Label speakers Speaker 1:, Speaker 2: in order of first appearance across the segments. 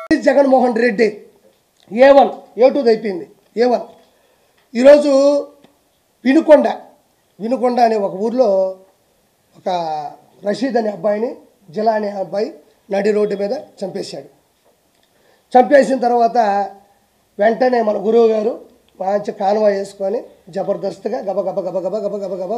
Speaker 1: Jaganmohan Reddy A1 A2 అయిపోయింది A1 ఈరోజు వినుకొండ అనే ఒక ఊర్లో ఒక రషీద్ అనే అబ్బాయిని జిలా అనే అబ్బాయి నడి రోడ్డు మీద చంపేసిన తర్వాత వెంటనే మన గురువు గారు మంచి కాన్వాయ్ వేసుకొని జబర్దస్త్గా గబగబా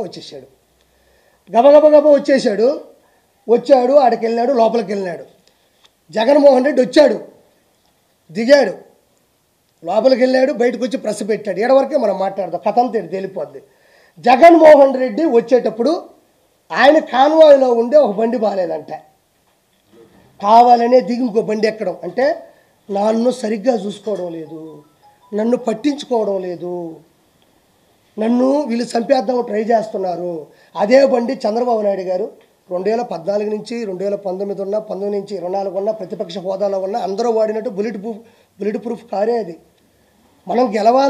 Speaker 1: వచ్చేసాడు వచ్చాడు ఆడికి వెళ్ళాడు లోపలికి వెళ్ళాడు జగన్మోహన్ రెడ్డి వచ్చాడు దిగాడు లోపలికి వెళ్ళాడు బయటకు వచ్చి ప్రెస్ పెట్టాడు ఎడవరకే మనం మాట్లాడదాం కథంతో తేలిపోద్ది జగన్మోహన్ రెడ్డి వచ్చేటప్పుడు ఆయన కాన్వాయ్లో ఉండే ఒక బండి బాగాలేదంట కావాలనే దిగి ఇంకో బండి ఎక్కడం అంటే నన్ను సరిగ్గా చూసుకోవడం లేదు నన్ను పట్టించుకోవడం లేదు నన్ను వీళ్ళు చంపేద్దాం ట్రై చేస్తున్నారు అదే బండి చంద్రబాబు నాయుడు గారు 2014 నుంచి 2019 ఉన్న 19 నుంచి 24 ఉన్న ప్రతిపక్ష హోదాలో ఉన్న అందరూ వాడినట్టు బుల్లెట్ ప్రూఫ్ కారే అది మనం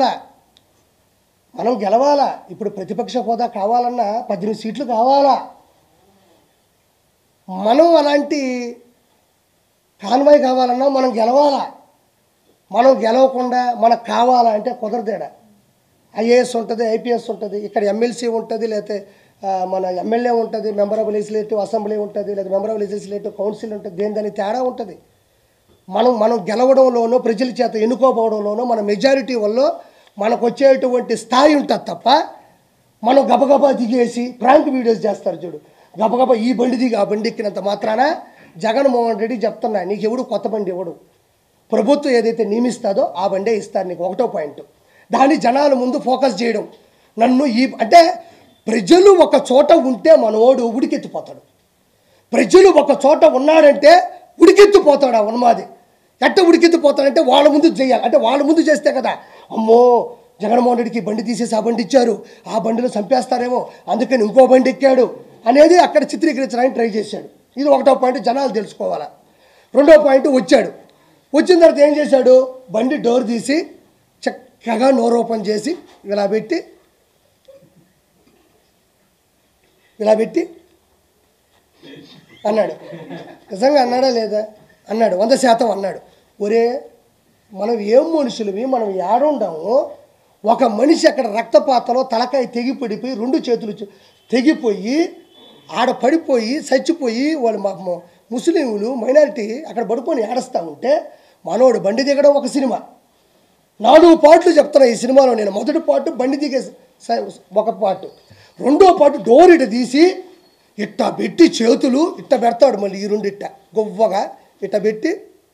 Speaker 1: గెలవాలా ఇప్పుడు ప్రతిపక్ష హోదా కావాలన్నా 18 సీట్లు కావాలా మనం అలాంటి కాన్వాయ్ కావాలన్నా మనం గెలవాలా మనం గెలవకుండా మనకు కావాలా అంటే కుదరదేడా ఐఏఎస్ ఉంటుంది ఐపీఎస్ ఉంటుంది ఇక్కడ ఎమ్మెల్సీ ఉంటుంది లేకపోతే మన ఎమ్మెల్యే ఉంటుంది మెంబర్ ఆఫ్ లెజిస్లేటివ్ అసెంబ్లీ ఉంటుంది లేదా మెంబర్ ఆఫ్ లెజిస్లేటివ్ కౌన్సిల్ ఉంటుంది దానికి తేడా ఉంటుంది మనం గెలవడంలోనో ప్రజల చేత ఎన్నుకోపోవడంలోనో మన మెజారిటీ వల్ల మనకు వచ్చేటువంటి స్థాయి ఉంటుంది తప్ప మనం గబగబా దిగేసి ప్రాంక్ వీడియోస్ చేస్తారు చూడు గబగబా ఈ బండి దిగి ఆ బండి ఎక్కినంత మాత్రాన జగన్మోహన్ రెడ్డి చెప్తున్నా నీకు ఎవడు కొత్త బండి ఇవ్వడు ప్రభుత్వం ఏదైతే నియమిస్తుందో ఆ బండే ఇస్తారు నీకు ఒకటో పాయింట్ దాన్ని జనాల ముందు ఫోకస్ చేయడం నన్ను అంటే ప్రజలు ఒక చోట ఉంటే మనోడు ఉడికెత్తిపోతాడు ప్రజలు ఒక చోట ఉన్నాడంటే ఉడికెత్తిపోతాడు ఆ ఉన్మాది ఎట్ట ఉడికెత్తిపోతాడంటే వాళ్ళ ముందు చేయాలి అంటే వాళ్ళ ముందు చేస్తే కదా అమ్మో జగన్మోహన్ రెడ్డికి బండి తీసేసి ఆ బండి ఇచ్చారు ఆ బండిలో చంపేస్తారేమో అందుకని ఇంకో బండి ఎక్కాడు అనేది అక్కడ చిత్రీకరించడానికి ట్రై చేశాడు ఇది ఒకటో పాయింట్ జనాలు తెలుసుకోవాలా రెండో పాయింట్ వచ్చిన తర్వాత ఏం చేశాడు బండి డోర్ తీసి చక్కగా నోరు ఓపెన్ చేసి ఇలా పెట్టి అన్నాడు నిజంగా అన్నాడా లేదా అన్నాడు 100% అన్నాడు ఒరే మనం ఏం మనుషులవి మనం ఏడుండాము ఒక మనిషి అక్కడ రక్తపాతంలో తలకాయ తెగిపడిపోయి 2 చేతులు తెగిపోయి ఆడ పడిపోయి చచ్చిపోయి వాళ్ళు ముస్లింలు మైనారిటీ అక్కడ పడుకొని ఏడుస్తూ ఉంటే మనోడు బండి దిగడం ఒక సినిమా 4 పార్ట్లు చెప్తున్నా ఈ సినిమాలో నేను మొదటి పార్ట్ బండి దిగే ఒక పార్ట్ రెండో పార్ట్ డోర్ ఇట తీసి ఇట్ట పెట్టి చేతులు ఇట్ట పెడతాడు మళ్ళీ ఈ రెండు ఇట్ట గొవ్వగా ఇట్ట పెట్టి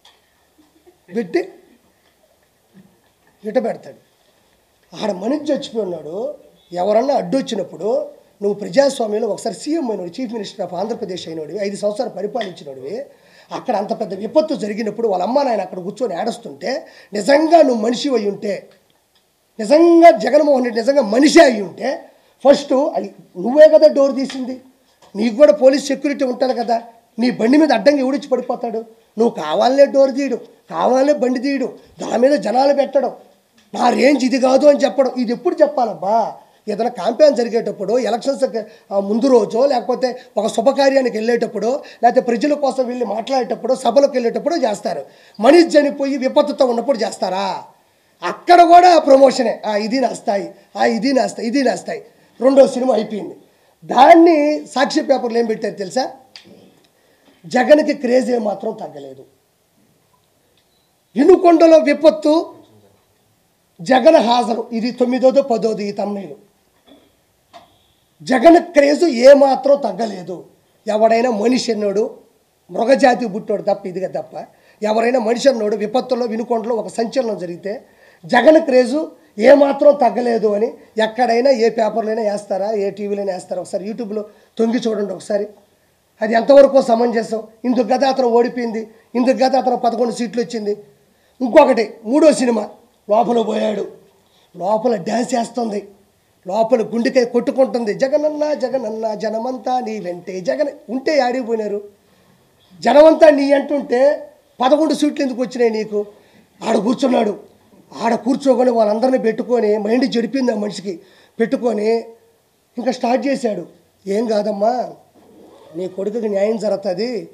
Speaker 1: ఇట్ట పెడతాడు ఆడ మనిషి చచ్చిపోయి ఉన్నాడు ఎవరన్నా అడ్డొచ్చినప్పుడు నువ్వు ప్రజాస్వామ్యంలో ఒకసారి సీఎం అయినోడు చీఫ్ మినిస్టర్ ఆఫ్ ఆంధ్రప్రదేశ్ అయినోడివి 5 సంవత్సరాలు పరిపాలించినోడివి అక్కడ అంత పెద్ద విపత్తు జరిగినప్పుడు వాళ్ళ అమ్మ నాయన అక్కడ కూర్చొని ఏడుస్తుంటే నిజంగా నువ్వు మనిషి అయి ఉంటే నిజంగా జగన్మోహన్ రెడ్డి నిజంగా మనిషి అయి ఉంటే ఫస్ట్ నువ్వే కదా డోర్ తీసింది నీకు కూడా పోలీస్ సెక్యూరిటీ ఉంటుంది కదా నీ బండి మీద అడ్డంగా ఎవడిచ్చి పడిపోతాడు నువ్వు కావాలనే డోర్ తీయడం కావాలనే బండి తీయడం దాని మీద జనాలు పెట్టడం నా రేంజ్ ఇది కాదు అని చెప్పడం ఇది ఎప్పుడు చెప్పాలబ్బా ఏదైనా క్యాంపెయిన్ జరిగేటప్పుడు ఎలక్షన్స్ ముందు రోజో లేకపోతే ఒక శుభకార్యానికి వెళ్ళేటప్పుడు లేకపోతే ప్రజల కోసం వెళ్ళి మాట్లాడేటప్పుడు సభలకు వెళ్ళేటప్పుడు చేస్తారు మనిషి చనిపోయి విపత్తుతో ఉన్నప్పుడు చేస్తారా అక్కడ కూడా ప్రమోషనే ఇది నా స్థాయి ఇది నా స్థాయి రెండో సినిమా అయిపోయింది దాన్ని సాక్షి పేపర్లు ఏం పెట్టారు తెలుసా జగన్కి క్రేజ్ ఏమాత్రం తగ్గలేదు వినుకొండలో విపత్తు జగన్ హాజరు ఇది 9వ 10వ ఈ తమ్ముళ్ళు జగన్ క్రేజు ఏమాత్రం తగ్గలేదు ఎవడైనా మనిషి అన్నాడు మృగజాతి పుట్టాడు తప్ప ఇదిగా తప్ప ఎవరైనా మనిషి అన్నాడు విపత్తుల్లో వినుకొండలో ఒక సంచలనం జరిగితే జగన్ క్రేజు ఏమాత్రం తగ్గలేదు అని ఎక్కడైనా ఏ పేపర్లోనే వేస్తారా ఏ టీవీలోనే వేస్తారా ఒకసారి యూట్యూబ్లో తొంగి చూడండి ఒకసారి అది ఎంతవరకు సమంజసం ఇందుకు గత అతను ఓడిపోయింది ఇందుకు గత అతను 11 సీట్లు వచ్చింది ఇంకొకటి 3వ సినిమా లోపల పోయాడు లోపల డ్యాన్స్ వేస్తుంది లోపల గుండెకాయ కొట్టుకుంటుంది జగనన్న జనమంతా నీ వెంటే జగన్ ఉంటే ఆడిపోయినారు జనమంతా నీ అంటుంటే 11 సీట్లు ఎందుకు వచ్చినాయి నీకు ఆడ కూర్చున్నాడు ఆడ కూర్చోకొని వాళ్ళందరినీ పెట్టుకొని మైండ్ చెడిపింది ఆ మనిషికి పెట్టుకొని ఇంకా స్టార్ట్ చేశాడు ఏం కాదమ్మా నీ కొడుకుకి న్యాయం జరుగుతుంది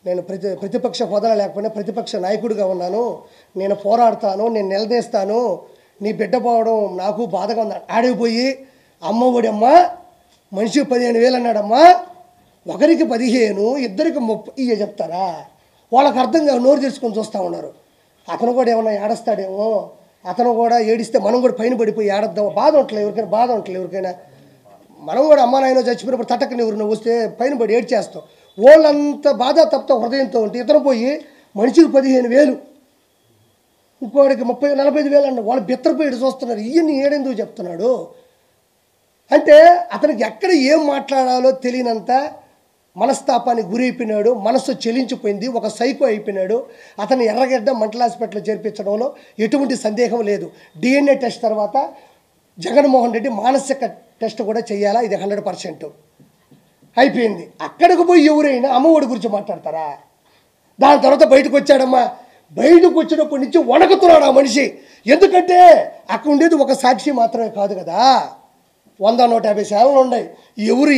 Speaker 1: నేను ప్రతిపక్ష హోదా లేకపోయినా ప్రతిపక్ష నాయకుడిగా ఉన్నాను, నేను పోరాడతాను, నేను నిలదీస్తాను, నీ బిడ్డ పోవడం నాకు బాధగా ఉంది. ఆడిపోయి అమ్మ ఒడమ్మా మనిషికి 15,000 అన్నాడమ్మా, ఒకరికి 15, ఇద్దరికి 30 చెప్తారా? వాళ్ళకి అర్థంగా నోరు తెరుచుకొని చూస్తూ ఉన్నారు. అతను కూడా ఏమన్నా ఏడుస్తాడేమో, అతను కూడా ఏడిస్తే మనం కూడా పైన పడిపోయి ఏడద్దాం. బాధ ఉండట్లేదు ఎవరికైనా, బాధ ఉండట్లేదు ఎవరికైనా. మనం కూడా అమ్మ నాయన చచ్చిపోయినప్పుడు తట్టకని ఎవరు నువ్వు వస్తే పైన పడి ఏడ్చేస్తాం. వాళ్ళంత బాధ తప్ప హృదయంతో ఉంటే ఇతను పోయి మనిషికి 15,000, ఇంకోడికి 30-45,000 అన్న వాళ్ళు బిత్తరపోయి చూస్తున్నారు. ఈయన్ని ఏడెందుకు చెప్తున్నాడు అంటే అతనికి ఎక్కడ ఏం మాట్లాడాలో తెలియనంత మనస్తాపానికి గురైపోయినాడు. మనస్సు చెలించిపోయింది, ఒక సైకో అయిపోయినాడు. అతను ఎర్రగడ్డ మెంటల్ హాస్పిటల్లో చేర్పించడంలో ఎటువంటి సందేహం లేదు. DNA టెస్ట్ తర్వాత జగన్మోహన్ రెడ్డి మానసిక టెస్ట్ కూడా చేయాలా, ఇది 100% అయిపోయింది. అక్కడికి పోయి ఎవరైనా అమ్మఒడి గురించి మాట్లాడతారా? దాని తర్వాత బయటకు వచ్చాడమ్మా, బయటకు వచ్చినప్పటి నుంచి వణకుతున్నాడు ఆ మనిషి. ఎందుకంటే అక్కడ ఉండేది ఒక సాక్షి మాత్రమే కాదు కదా, 100-150 శాలలు ఉన్నాయి. ఎవరు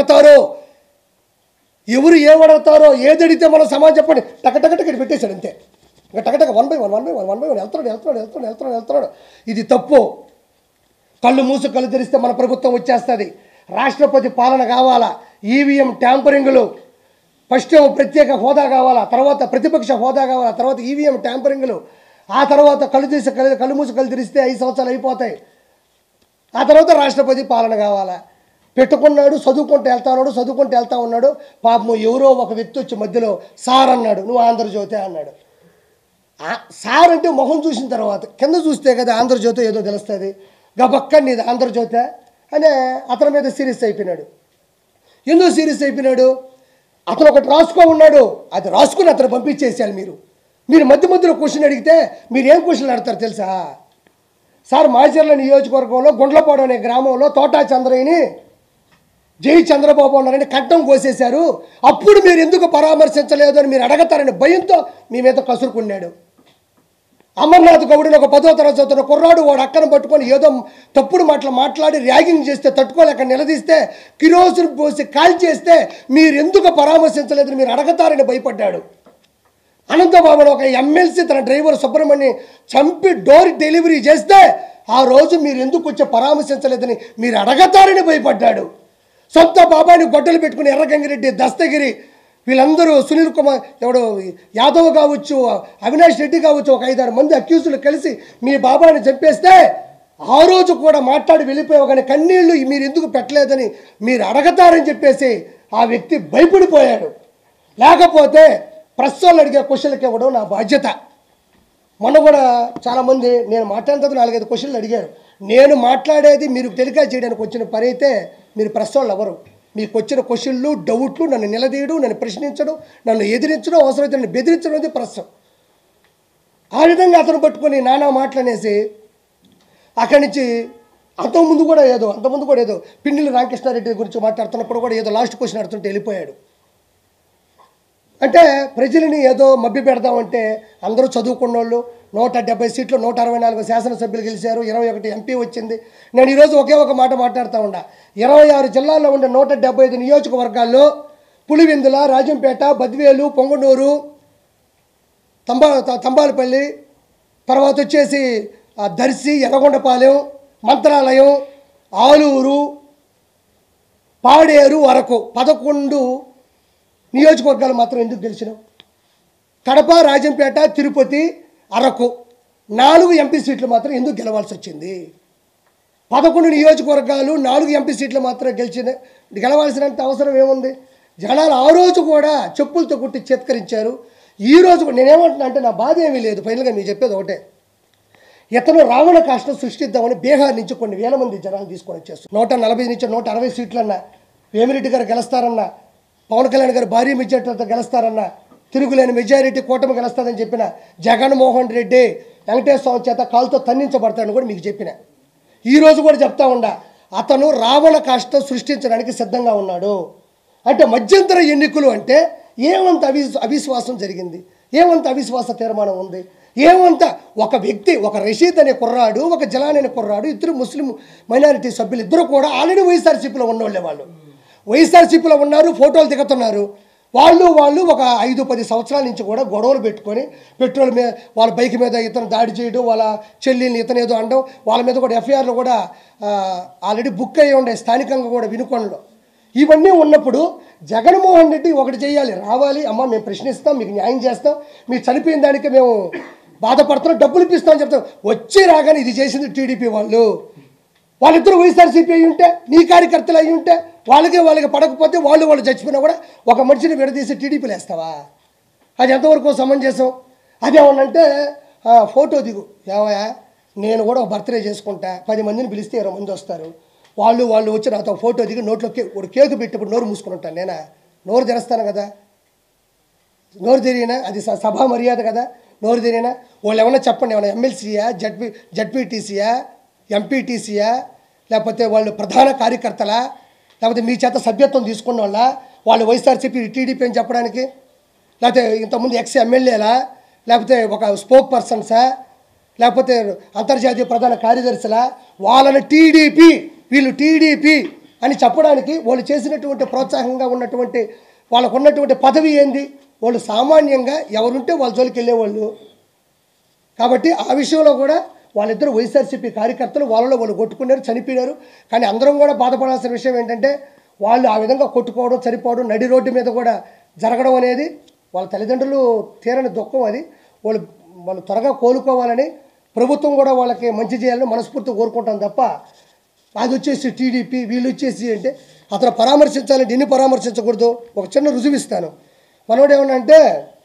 Speaker 1: ఏమడగతారో ఏది అడిగితే మనం సమాజం చెప్పండి టకటకటకి పెట్టేశాడు అంతే. ఇంకా టకటక 1 by 1 వెళ్తున్నాడు. ఇది తప్పు. కళ్ళు మూసు కళ్ళు తెరిస్తే మన ప్రభుత్వం వచ్చేస్తుంది. రాష్ట్రపతి పాలన కావాలా, ఈవీఎం ట్యాంపరింగ్లు, ఫస్ట్ ప్రత్యేక హోదా కావాలా, తర్వాత ప్రతిపక్ష హోదా కావాలా, తర్వాత ఈవీఎం ట్యాంపరింగ్లు, ఆ తర్వాత కళ్ళు మూసు కళ్ళు తెరిస్తే 5 సంవత్సరాలు అయిపోతాయి. ఆ తర్వాత రాష్ట్రపతి పాలన కావాలా. పెట్టుకున్నాడు, చదువుకుంటూ వెళ్తా ఉన్నాడు. పాపం ఎవరో ఒక వ్యక్తి వచ్చి మధ్యలో సార్ అన్నాడు, నువ్వు ఆంధ్రజ్యోతి అన్నాడు. సార్ అంటే మొహం చూసిన తర్వాత కింద చూస్తే కదా ఆంధ్రజ్యోతి ఏదో తెలుస్తుంది. గబక్క నీది ఆంధ్రజ్యోతి అనే అతని మీద సీరియస్ అయిపోయినాడు. ఎందుకు సీరియస్ అయిపోయినాడు? అతను ఒకటి రాసుకో ఉన్నాడు, అది రాసుకుని అతను పంపించేసేయాలి. మీరు మధ్యలో క్వశ్చన్ అడిగితే మీరు ఏం క్వశ్చన్లు అడతారు తెలుసా? సార్ మాచర్ల నియోజకవర్గంలో గుండ్లపాడు అనే గ్రామంలో తోటా చంద్రయ్యని జై చంద్రబాబు అన్నారని కట్టం కోసేశారు, అప్పుడు మీరు ఎందుకు పరామర్శించలేదు అని మీరు అడగతారని భయంతో మీ మీద కసురుకున్నాడు. అమర్నాథ్ గౌడ్ని ఒక 10వ తరగతి చదువుతున్న కుర్రాడు వాడు అక్కను పట్టుకొని ఏదో తప్పుడు మాట్లాడి ర్యాగింగ్ చేస్తే తట్టుకోలేక నిలదీస్తే కిరోసిన్ పోసి కాల్ చేస్తే మీరు ఎందుకు పరామర్శించలేదని మీరు అడగతారని భయపడ్డాడు. అనంతబాబును ఒక ఎమ్మెల్సీ తన డ్రైవర్ సుబ్రహ్మణ్యం చంపి డోర్ డెలివరీ చేస్తే ఆ రోజు మీరు ఎందుకు వచ్చి పరామర్శించలేదని మీరు అడగతారని భయపడ్డాడు. సొంత బాబాని గొడ్డలు పెట్టుకుని ఎర్రగంగిరెడ్డి, దస్తగిరి వీళ్ళందరూ, సునీల్ కుమార్ ఎవడో యాదవ్ కావచ్చు, అవినాష్ రెడ్డి కావచ్చు, ఒక 5-6 మంది అక్యూజులు కలిసి మీ బాబాని చంపేస్తే ఆ రోజు కూడా మాట్లాడి వెళ్ళిపోయావు, కానీ కన్నీళ్లు మీరు ఎందుకు పెట్టలేదని మీరు అడగతారని చెప్పేసి ఆ వ్యక్తి భయపడిపోయాడు. లేకపోతే ప్రెస్ వాళ్ళు అడిగే క్వశ్చన్లకి ఇవ్వడం నా బాధ్యత. మొన్న కూడా చాలామంది నేను మాట్లాడిన 4-5 క్వశ్చన్లు అడిగారు. నేను మాట్లాడేది మీరు టెలికాస్ట్ చేయడానికి వచ్చిన పని అయితే మీరు ప్రెస్ వాళ్ళు ఎవరు? మీకు వచ్చిన క్వశ్చన్లు, డౌట్లు, నన్ను నిలదీయడం, నన్ను ప్రశ్నించడం, నన్ను ఎదిరించడం, అవసరమైతే నన్ను బెదిరించడం అనేది ప్రెస్. ఆ విధంగా అతను పట్టుకొని నానా మాటలనేసి అక్కడి నుంచి అంతకుముందు కూడా ఏదో పిన్నెల్లి రామకృష్ణారెడ్డి గురించి మాట్లాడుతున్నప్పుడు కూడా ఏదో లాస్ట్ క్వశ్చన్ అడుగుతుంటే వెళ్ళిపోయాడు. అంటే ప్రజలని ఏదో మభ్య పెడదామంటే అందరూ చదువుకున్న వాళ్ళు, 170 సీట్లు 164 శాసనసభ్యులు గెలిచారు, 21 ఎంపీ వచ్చింది. నేను ఈరోజు ఒకే ఒక మాట మాట్లాడుతూ ఉన్నా. 26 జిల్లాల్లో ఉండే 175 నియోజకవర్గాల్లో పులివెందుల, రాజంపేట, బద్వేలు, పొంగనూరు, తంబాలపల్లి, తర్వాత వచ్చేసి దర్శి, ఎర్రగొండపాలెం, మంత్రాలయం, ఆలూరు, పాడేరు వరకు 11 నియోజకవర్గాలు మాత్రం ఎందుకు గెలిచినావు? కడప, రాజంపేట, తిరుపతి, అరకు 4 ఎంపీ సీట్లు మాత్రం ఎందుకు గెలవాల్సి వచ్చింది? 11 నియోజకవర్గాలు 4 ఎంపీ సీట్లు మాత్రం గెలవాల్సినంత అవసరం ఏముంది? జనాలు ఆ రోజు కూడా చెప్పులతో కొట్టి చేత్కరించారు. ఈ రోజు నేనేమంటున్నా అంటే నా బాధ ఏమీ లేదు. ఫైనల్గా మీరు చెప్పేది ఒకటే, ఇతను రావణ కాష్టం సృష్టిద్దామని బీహార్ నుంచి కొన్ని వేల మంది జనాలు తీసుకొని వచ్చేస్తారు. 140 నుంచి 160 సీట్లన్నా వేమిరెడ్డి గారు గెలుస్తారన్నా, పవన్ కళ్యాణ్ గారు భారీ మెజారిటీతో గెలుస్తారన్నా, తిరుగులేని మెజారిటీ కూటమి గెలుస్తుందని చెప్పిన జగన్మోహన్ రెడ్డి వెంకటేశ్వర స్వామి చేత కాలుతో తన్నించబడతాడని కూడా మీకు చెప్పిన. ఈరోజు కూడా చెప్తా ఉండా, అతను రావణ కాష్టం సృష్టించడానికి సిద్ధంగా ఉన్నాడు. అంటే మధ్యంతర ఎన్నికలు అంటే ఏమంత అవిశ్వాసం జరిగింది, ఏమంత అవిశ్వాస తీర్మానం ఉంది, ఏమంత ఒక వ్యక్తి, ఒక రషీద్ అనే కుర్రాడు, ఒక జలాన్ అనే కుర్రాడు, ఇద్దరు ముస్లిం మైనారిటీ సభ్యులు, ఇద్దరు కూడా ఆల్రెడీ వైఎస్ఆర్సీపీలో ఉన్నోళ్ళే. వాళ్ళు వైఎస్ఆర్సీపీలో ఉన్నారు, ఫోటోలు దిగుతున్నారు. వాళ్ళు ఒక 5-10 సంవత్సరాల నుంచి కూడా గొడవలు పెట్టుకొని పెట్రోల్ మీద వాళ్ళ బైక్ మీద ఇతను దాడి చేయడం, వాళ్ళ చెల్లిని ఇతను ఏదో అనడం, వాళ్ళ మీద కూడా ఎఫ్ఐఆర్లు కూడా ఆల్రెడీ బుక్ అయ్యి ఉండే స్థానికంగా కూడా వినుకొండలో. ఇవన్నీ ఉన్నప్పుడు జగన్మోహన్ రెడ్డి ఒకటి చేయాలి, రావాలి, అమ్మ మేము ప్రశ్నిస్తాం, మీకు న్యాయం చేస్తాం, మీరు చనిపోయిన దానికి మేము బాధపడుతున్నాం, డబ్బులు ఇప్పిస్తామని చెప్తాం. వచ్చి రాగానే ఇది చేసింది టీడీపీ వాళ్ళిద్దరూ వైఎస్ఆర్సీపీ అయ్యి ఉంటే, నీ కార్యకర్తలు అయ్యి ఉంటే, వాళ్ళకి పడకపోతే వాళ్ళు చచ్చిపోయినా కూడా ఒక మనిషిని విడదీసి టీడీపీలు వేస్తావా? అది ఎంతవరకు సమంజసం? అదేమన్నంటే ఫోటో దిగు, ఏమయ్యా నేను కూడా ఒక బర్త్డే చేసుకుంటా, 10 మందిని పిలిస్తే 20 మంది వస్తారు, వాళ్ళు వచ్చి నాతో ఫోటో దిగి నోట్లో ఒక కేకు పెట్టినప్పుడు నోరు మూసుకుని ఉంటాను, నేనా నోరు తెరుస్తాను కదా? నోరు తెరిగినా అది సభా మర్యాద కదా? నోరు తెరిగినా వాళ్ళు ఏమన్నా చెప్పండి, ఏమన్నా ఎమ్మెల్సీయా, జడ్పీటీసీయా, ఎంపీటీసీయా, లేకపోతే వాళ్ళు ప్రధాన కార్యకర్తలా, లేకపోతే మీ చేత సభ్యత్వం తీసుకున్న వాళ్ళు వైఎస్ఆర్సీపీ టీడీపీ అని చెప్పడానికి, లేకపోతే ఇంతకుముందు ఎమ్మెల్యేలా, లేకపోతే ఒక స్పోక్ పర్సన్సా, లేకపోతే అంతర్జాతీయ ప్రధాన కార్యదర్శులా, వాళ్ళని టీడీపీ వీళ్ళు టీడీపీ అని చెప్పడానికి వాళ్ళు చేసినటువంటి ప్రోత్సాహంగా ఉన్నటువంటి వాళ్ళకు ఉన్నటువంటి పదవి ఏంది? వాళ్ళు సామాన్యంగా ఎవరుంటే వాళ్ళ జోలికి వెళ్ళేవాళ్ళు. కాబట్టి ఆ విషయంలో కూడా వాళ్ళిద్దరు వైఎస్ఆర్సీపీ కార్యకర్తలు వాళ్ళు కొట్టుకున్నారు, చనిపోయారు. కానీ అందరం కూడా బాధపడాల్సిన విషయం ఏంటంటే వాళ్ళు ఆ విధంగా కొట్టుకోవడం, చనిపోవడం, నడి రోడ్డు మీద కూడా జరగడం అనేది వాళ్ళ తల్లిదండ్రులు తీరని దుఃఖం. అది వాళ్ళు త్వరగా కోలుకోవాలని ప్రభుత్వం కూడా వాళ్ళకి మంచి చేయాలని మనస్ఫూర్తిగా కోరుకుంటాం తప్ప అది వచ్చేసి టీడీపీ వీళ్ళు వచ్చేసి అంటే అతను పరామర్శించాలంటే ఎన్ని పరామర్శించకూడదు. ఒక చిన్న రుజువు ఇస్తాను. మనోడు ఏమన్నా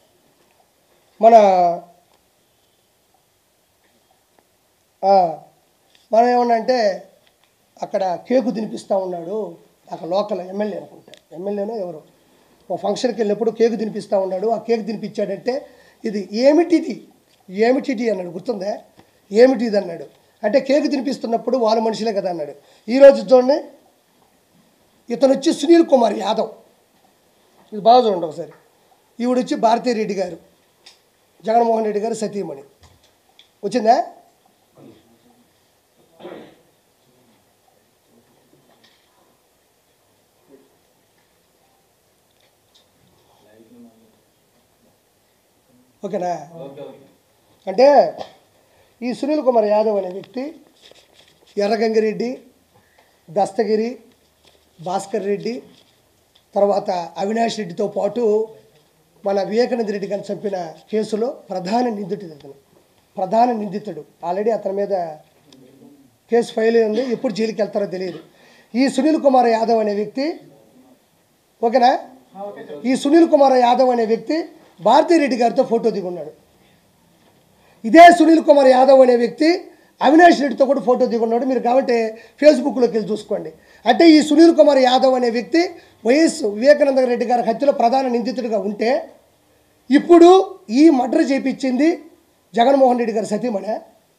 Speaker 1: మనం ఏమన్నా అక్కడ కేకు తినిపిస్తూ ఉన్నాడు, అక్కడ లోకల్ ఎమ్మెల్యే అనుకుంటా, ఎమ్మెల్యేనో ఎవరు ఒక ఫంక్షన్కి వెళ్ళినప్పుడు కేకు తినిపిస్తూ ఉన్నాడు. ఆ కేకు తినిపించాడంటే ఇది ఏమిటిది అన్నాడు, గుర్తుందా? ఏమిటిది అన్నాడు అంటే కేకు తినిపిస్తున్నప్పుడు వాళ్ళ మనుషులే కదా అన్నాడు. ఈరోజు చూడండి, ఇతను వచ్చి సునీల్ కుమార్ యాదవ్, ఇది బాగా చూడండి ఒకసారి. ఈవిడ వచ్చి భారతీ రెడ్డి గారు, జగన్మోహన్ రెడ్డి గారు సతీమణి. వచ్చిందా? ఓకేనా? అంటే ఈ సునీల్ కుమార్ యాదవ్ అనే వ్యక్తి ఎర్రగంగిరెడ్డి, దస్తగిరి, భాస్కర్ రెడ్డి, తర్వాత అవినాష్ రెడ్డితో పాటు మన వివేకానంద రెడ్డి గారిని చంపిన కేసులో ప్రధాన నిందితుడు. ఆల్రెడీ అతని మీద కేసు ఫైల్ అయింది, ఎప్పుడు జైలుకి వెళ్తారో తెలియదు. ఈ సునీల్ కుమార్ యాదవ్ అనే వ్యక్తి, ఓకేనా, ఈ సునీల్ కుమార్ యాదవ్ అనే వ్యక్తి భారతీ రెడ్డి గారితో ఫోటో దిగున్నాడు. ఇదే సునీల్ కుమార్ యాదవ్ అనే వ్యక్తి అవినాష్ రెడ్డితో కూడా ఫోటో దిగున్నాడు. మీరు కాబట్టి ఫేస్బుక్లోకి వెళ్ళి చూసుకోండి. అంటే ఈ సునీల్ కుమార్ యాదవ్ అనే వ్యక్తి వైఎస్ వివేకానంద రెడ్డి గారి హత్యలో ప్రధాన నిందితుడిగా ఉంటే ఇప్పుడు ఈ మర్డర్ చేయించింది జగన్మోహన్ రెడ్డి గారి సతీమణి.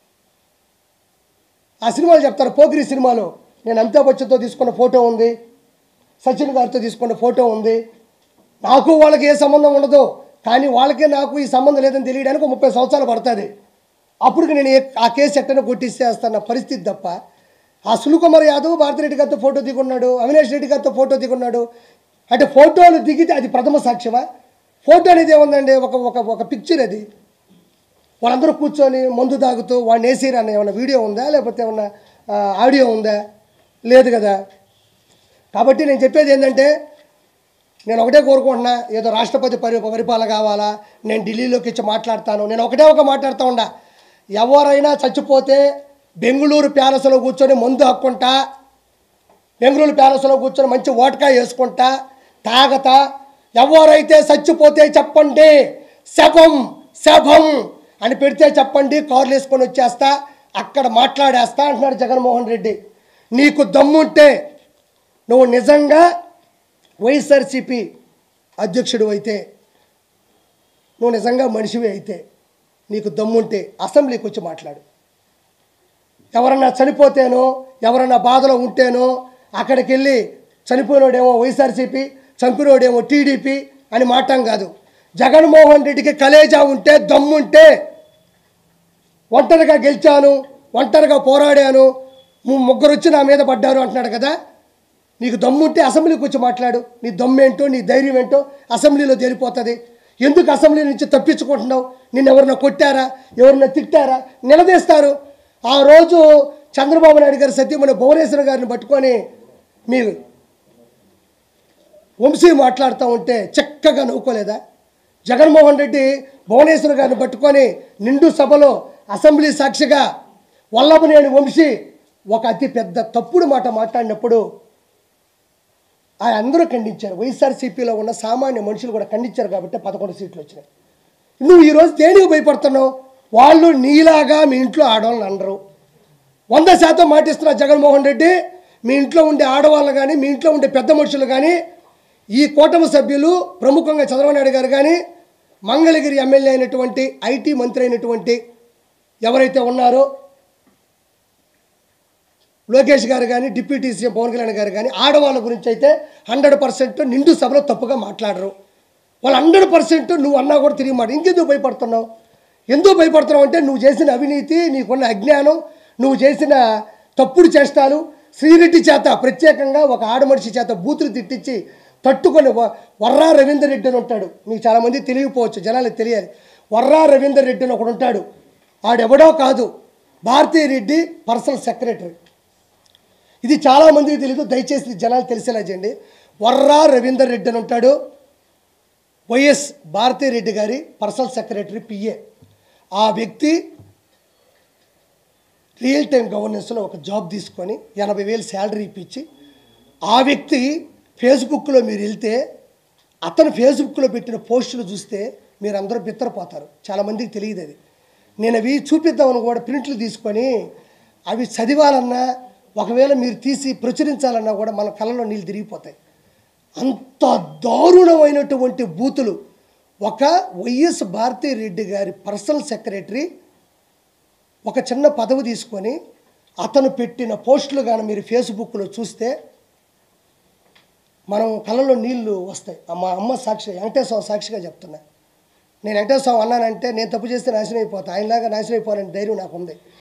Speaker 1: ఆ సినిమాలు చెప్తారు, పోకిరి సినిమాలో నేను అమితాబ్ బచ్చన్తో తీసుకున్న ఫోటో ఉంది, సచిన్ గారితో తీసుకున్న ఫోటో ఉంది, నాకు వాళ్ళకి ఏ సంబంధం ఉండదు, కానీ వాళ్ళకే నాకు ఈ సంబంధం లేదని తెలియడానికి 30 సంవత్సరాలు పడుతుంది. అప్పుడు నేను ఆ కేసు ఎట్టనే కొట్టిస్తేస్తున్న పరిస్థితి తప్ప ఆ సునీల్ కుమార్ యాదవ్ భారతీ రెడ్డి గారితో ఫోటో దిగున్నాడు, అవినాష్ రెడ్డి గారితో ఫోటో దిగున్నాడు. అంటే ఫోటోలు దిగితే అది ప్రథమ సాక్ష్యమా? ఫోటో అనేది ఏముందండి, ఒక పిక్చర్. అది వాళ్ళందరూ కూర్చొని మందు తాగుతూ వాడిని వేసిరన్న ఏమన్నా వీడియో ఉందా, లేకపోతే ఏమన్నా ఆడియో ఉందా? లేదు కదా. కాబట్టి నేను చెప్పేది ఏంటంటే నేను ఒకటే కోరుకుంటున్నా, ఏదో రాష్ట్రపతి పరిపాలన కావాలా, నేను ఢిల్లీలోకి వచ్చి మాట్లాడతాను, నేను ఒక మాట్లాడుతూ ఉండా. ఎవరైనా చచ్చిపోతే బెంగళూరు ప్యాలెస్లో కూర్చొని మందు హక్కుంటా, బెంగళూరు ప్యాలెస్లో కూర్చొని మంచి ఓటకాయ వేసుకుంటా తాగతా, ఎవరైతే చచ్చిపోతే చెప్పండి, శభం అని పెడితే చెప్పండి, కార్లు వేసుకొని వచ్చేస్తా, అక్కడ మాట్లాడేస్తా అంటున్నాడు జగన్మోహన్ రెడ్డి. నీకు దమ్ముంటే నువ్వు నిజంగా వైఎస్ఆర్సీపీ అధ్యక్షుడు అయితే, నువ్వు నిజంగా మనిషివి అయితే, నీకు దమ్ముంటే అసెంబ్లీకి వచ్చి మాట్లాడు. ఎవరన్నా చనిపోతేనో, ఎవరన్నా బాధలో ఉంటేనో అక్కడికి వెళ్ళి చనిపోయినోడేమో వైఎస్ఆర్సీపీ, చంపినోడేమో టీడీపీ అని మాటం కాదు. జగన్మోహన్ రెడ్డికి కలేజా ఉంటే, దమ్ముంటే, ఒంటరిగా గెలిచాను, ఒంటరిగా పోరాడాను, ముగ్గురు వచ్చి నా మీద పడ్డారు అంటున్నాడు కదా. నీకు దమ్ముంటే అసెంబ్లీకి వచ్చి మాట్లాడు. నీ దమ్మేంటో నీ ధైర్యం ఏంటో అసెంబ్లీలో తేలిపోతుంది. ఎందుకు అసెంబ్లీ నుంచి తప్పించుకుంటున్నావు? నిన్ను ఎవరన్నా కొట్టారా, ఎవరన్నా తిట్టారా? నిలదీస్తారు. ఆ రోజు చంద్రబాబు నాయుడు గారు సత్యమణి భువనేశ్వర్ గారిని పట్టుకొని మీరు వంశీ మాట్లాడుతూ ఉంటే చక్కగా నవ్వుకోలేదా? జగన్మోహన్ రెడ్డి భువనేశ్వర్ గారిని పట్టుకొని నిండు సభలో అసెంబ్లీ సాక్షిగా వల్లభనేని వంశీ ఒక అతి పెద్ద తప్పుడు మాట మాట్లాడినప్పుడు ఆయన అందరూ ఖండించారు. వైఎస్ఆర్సీపీలో ఉన్న సామాన్య మనుషులు కూడా ఖండించారు కాబట్టి 11 సీట్లు వచ్చినాయి. నువ్వు ఈరోజు దేనికి భయపడుతున్నావు? వాళ్ళు నీలాగా మీ ఇంట్లో ఆడవాళ్ళని అనరు. 100% మాటిస్తున్నా జగన్మోహన్ రెడ్డి, మీ ఇంట్లో ఉండే ఆడవాళ్ళు కానీ, మీ ఇంట్లో ఉండే పెద్ద మనుషులు కానీ, ఈ కూటమి సభ్యులు ప్రముఖంగా చంద్రబాబు నాయుడు గారు కానీ, మంగళగిరి ఎమ్మెల్యే అయినటువంటి ఐటీ మంత్రి అయినటువంటి ఎవరైతే ఉన్నారో లోకేష్ గారు కానీ, డిప్యూటీ సీఎం పవన్ కళ్యాణ్ గారు కానీ, ఆడవాళ్ళ గురించి అయితే 100% నిండు సభలో తప్పుగా మాట్లాడరు. వాళ్ళు 100% నువ్వు అన్నా కూడా తిరిగి మాట. ఇంకెందుకు భయపడుతున్నావు? ఎందుకు భయపడుతున్నావు అంటే నువ్వు చేసిన అవినీతి, నీకున్న అజ్ఞానం, నువ్వు చేసిన తప్పుడు చేష్టాలు. శ్రీరెడ్డి చేత ప్రత్యేకంగా ఒక ఆడమనిషి చేత బూతులు తిట్టించి తట్టుకొని వర్రా రవీందర్ రెడ్డి అని ఉంటాడు. మీకు చాలామంది తెలియకపోవచ్చు, జనాలకు తెలియాలి. వర్రా రవీందర్ రెడ్డి అని ఒకడు ఉంటాడు. ఆడెవడో కాదు, భారతీ రెడ్డి పర్సనల్ సెక్రటరీ. ఇది చాలామందికి తెలియదు, దయచేసి జనాలు తెలిసేలా చేయండి. వర్రా రవీందర్ రెడ్డి అని ఉంటాడు, వైఎస్ భారతీ రెడ్డి గారి పర్సనల్ సెక్రటరీ, పిఏ. ఆ వ్యక్తి రియల్ టైం గవర్నెన్స్లో ఒక జాబ్ తీసుకొని 80,000 శాలరీ ఇప్పించి, ఆ వ్యక్తి ఫేస్బుక్లో మీరు వెళ్తే అతను ఫేస్బుక్లో పెట్టిన పోస్టులు చూస్తే మీరు అందరూ బిత్తరపోతారు. చాలామందికి తెలియదు అది. నేను అవి చూపిద్దామని కూడా ప్రింట్లు తీసుకొని అవి చదివాలన్నా, ఒకవేళ మీరు తీసి ప్రచురించాలన్నా కూడా మన కళ్ళలో నీళ్ళు తిరిగిపోతాయి. అంత దారుణమైనటువంటి బూతులు. ఒక వైఎస్ భారతీ రెడ్డి గారి పర్సనల్ సెక్రటరీ ఒక చిన్న పదవి తీసుకొని అతను పెట్టిన పోస్టులు కానీ మీరు ఫేస్బుక్లో చూస్తే మనం కళ్ళలో నీళ్లు వస్తాయి. మా అమ్మ సాక్షి, వెంకటేశ్వర సాక్షిగా చెప్తున్నా. నేను వెంకటేశ్వర అన్నానంటే నేను తప్పు చేస్తే నాశనం అయిపోతాను. ఆయనలాగా నాశనం అయిపోవాలని ధైర్యం నాకు ఉంది.